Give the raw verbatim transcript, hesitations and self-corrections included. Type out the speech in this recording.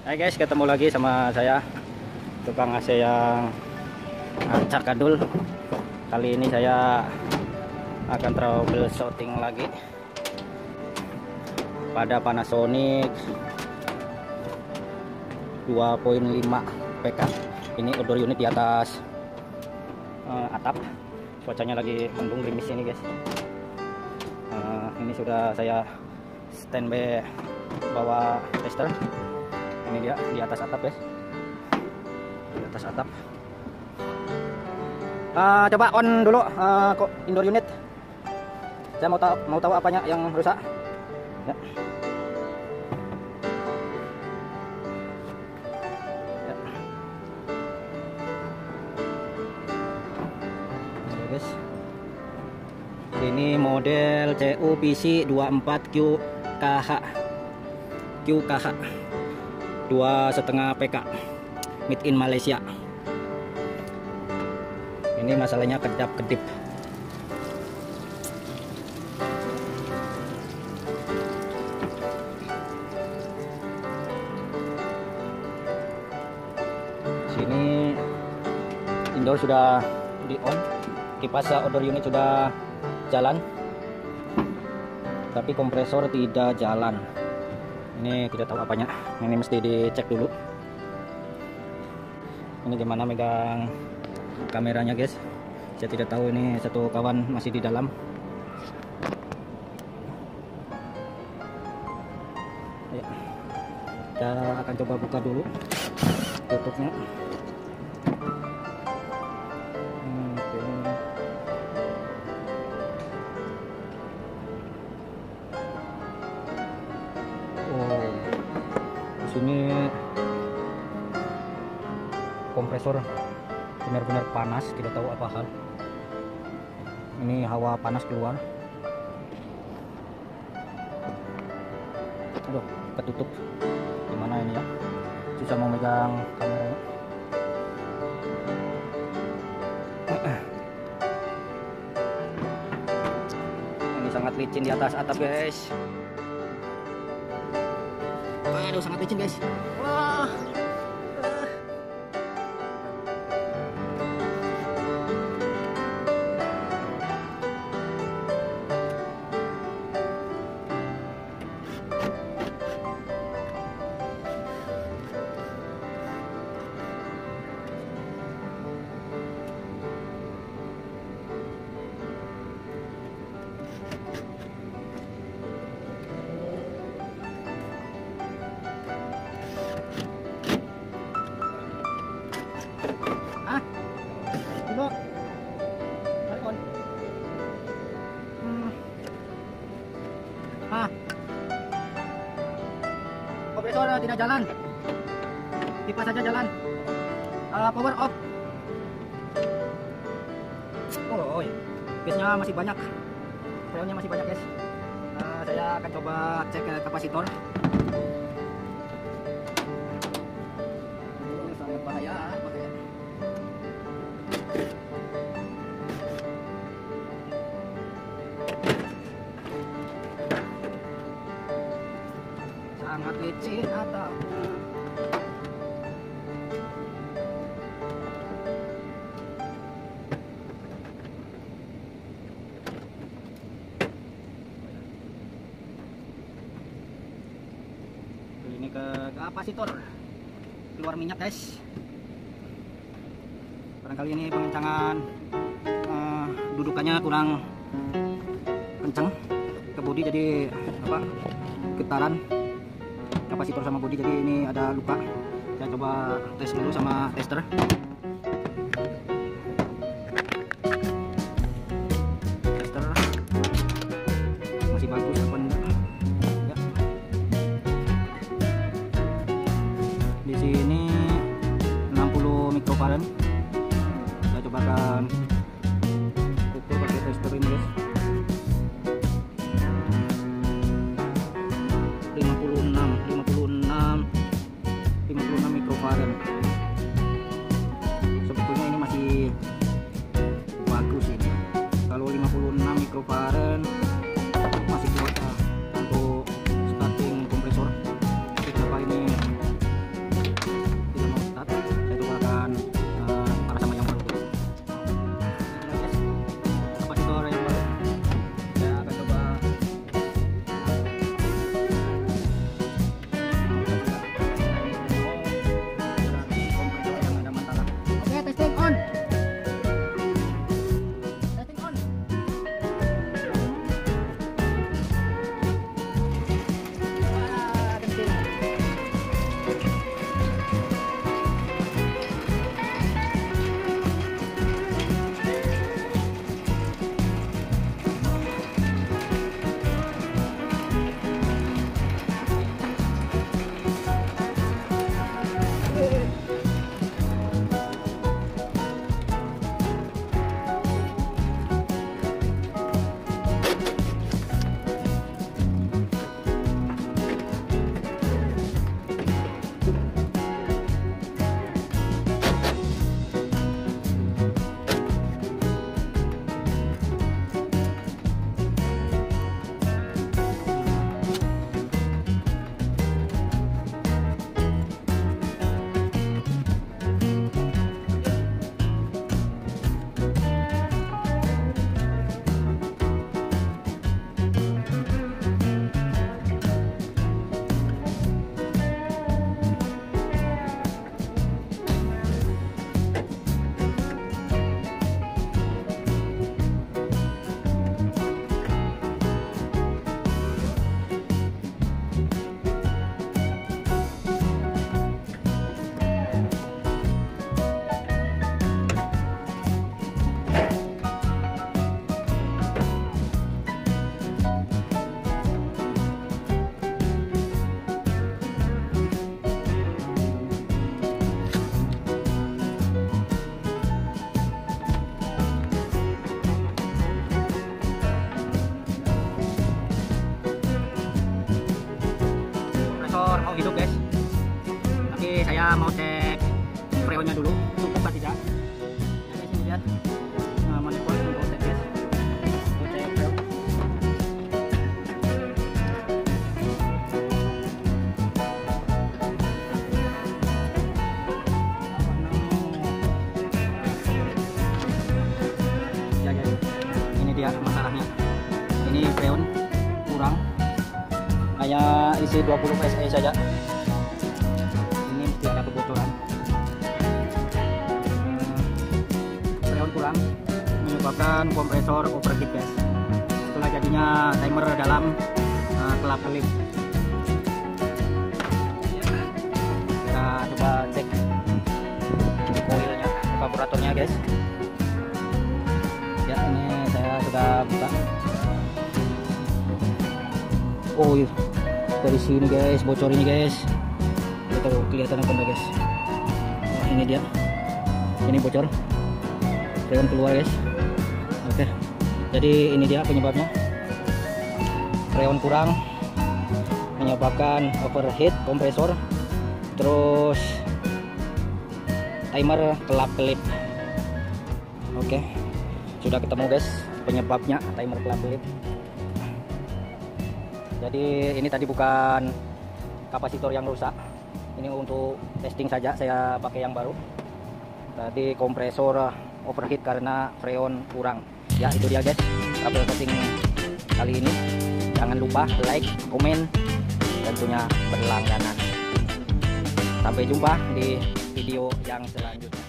Hai guys, ketemu lagi sama saya tukang A C yang acak kadul. Kali ini saya akan troubleshooting lagi pada Panasonic dua koma lima P K. Ini outdoor unit di atas uh, atap. Cuacanya lagi mendung gerimis ini guys. Uh, ini sudah saya standby bawa tester. Ini dia di atas atap guys, di atas atap. Uh, coba on dulu uh, kok indoor unit. Saya mau tahu mau tahu apanya yang rusak. Ya. Ya. Oke, guys. Ini model C U P C dua puluh empat Q K H Q K H dua setengah P K, made in Malaysia. Ini masalahnya kedap-kedip. Sini indoor sudah di on, kipas outdoor unit sudah jalan, tapi kompresor tidak jalan. Ini tidak tahu apanya, ini mesti dicek dulu. Ini gimana megang kameranya guys, saya tidak tahu. Ini satu kawan masih di dalam. Ayo, kita akan coba buka dulu tutupnya. Sini kompresor benar-benar panas, tidak tahu apa hal. Ini hawa panas keluar. Aduh, ketutup. Gimana ini ya? Susah mau megang kameranya. Ini sangat licin di atas atap guys. Aduh, sangat licin guys. Wah. Ah, kompresor tidak jalan, kipas saja jalan. Uh, power off. Oh, oh ya. Gasnya masih banyak, freonnya masih banyak guys. Uh, saya akan coba cek ke kapasitor. Oh, sangat bahaya, bahaya. Sangat licin atapnya. Ini ke kapasitor, keluar minyak guys. Barangkali ini pengencangan uh, dudukannya kurang kencang ke bodi, jadi apa getaran kapasitor sama bodi, jadi ini ada luka. Saya coba tes dulu sama tester. Tester masih bagus apa enggak? Ya. Di sini enam puluh mikrofarad. Saya cobakan ukur pakai tester ini guys. lima puluh enam mikrofarad. Sebetulnya ini masih bagus ini. Kalau lima puluh enam mikrofarad masih kuat untuk starting kompresor. Tapi ini mau cek freonnya dulu cukup apa tidak. Oke, sini lihat nah, manifold untuk cek guys. Untuk cek freon. Ya guys, ini dia masalahnya. Ini freon kurang, hanya isi dua puluh P S I saja. Ini mesti ada kebocoran. Freon kurang menyebabkan kompresor overheat guys. Itulah jadinya timer dalam uh, kelap kelip. Kita coba cek koilnya, karburatornya guys. Ya, ini saya sudah buka. Oh iya, dari sini guys, bocor ini guys. Kita kelihatan apa enggak guys? Nah, ini dia, ini bocor, freon keluar guys. Oke, jadi ini dia penyebabnya. Freon kurang menyebabkan overheat kompresor, terus timer kelap kelip. Oke, sudah ketemu guys penyebabnya, timer kelap kelip. Jadi ini tadi bukan kapasitor yang rusak, ini untuk testing saja, saya pakai yang baru. Tadi kompresor overheat karena freon kurang. Ya itu dia guys, trouble setting kali ini. Jangan lupa like, komen, tentunya berlangganan. Sampai jumpa di video yang selanjutnya.